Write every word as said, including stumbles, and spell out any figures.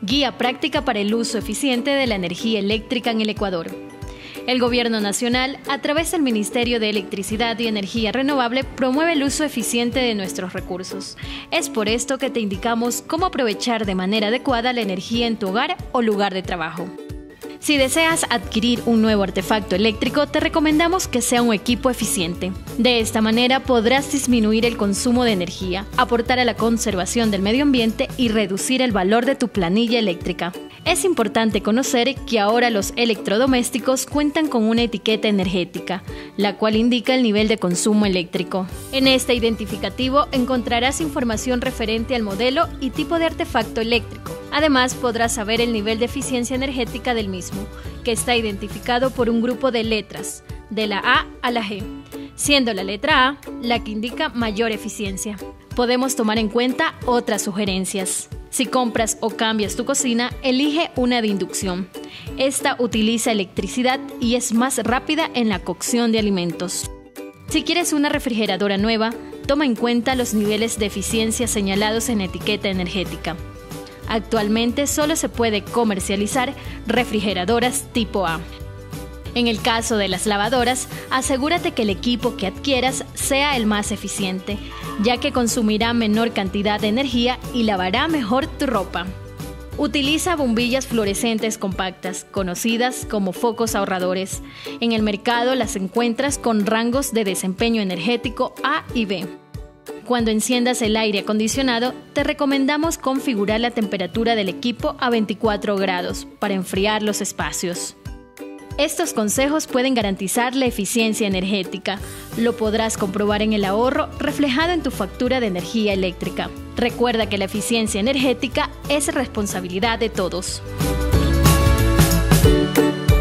Guía práctica para el uso eficiente de la energía eléctrica en el Ecuador. El Gobierno Nacional, a través del Ministerio de Electricidad y Energía Renovable, promueve el uso eficiente de nuestros recursos. Es por esto que te indicamos cómo aprovechar de manera adecuada la energía en tu hogar o lugar de trabajo. Si deseas adquirir un nuevo artefacto eléctrico, te recomendamos que sea un equipo eficiente. De esta manera podrás disminuir el consumo de energía, aportar a la conservación del medio ambiente y reducir el valor de tu planilla eléctrica. Es importante conocer que ahora los electrodomésticos cuentan con una etiqueta energética, la cual indica el nivel de consumo eléctrico. En este identificativo encontrarás información referente al modelo y tipo de artefacto eléctrico. Además, podrás saber el nivel de eficiencia energética del mismo, que está identificado por un grupo de letras, de la A a la G, siendo la letra A la que indica mayor eficiencia. Podemos tomar en cuenta otras sugerencias. Si compras o cambias tu cocina, elige una de inducción. Esta utiliza electricidad y es más rápida en la cocción de alimentos. Si quieres una refrigeradora nueva, toma en cuenta los niveles de eficiencia señalados en la etiqueta energética. Actualmente solo se puede comercializar refrigeradoras tipo A. En el caso de las lavadoras, asegúrate que el equipo que adquieras sea el más eficiente, ya que consumirá menor cantidad de energía y lavará mejor tu ropa. Utiliza bombillas fluorescentes compactas, conocidas como focos ahorradores. En el mercado las encuentras con rangos de desempeño energético A y B. Cuando enciendas el aire acondicionado, te recomendamos configurar la temperatura del equipo a veinticuatro grados para enfriar los espacios. Estos consejos pueden garantizar la eficiencia energética. Lo podrás comprobar en el ahorro reflejado en tu factura de energía eléctrica. Recuerda que la eficiencia energética es responsabilidad de todos.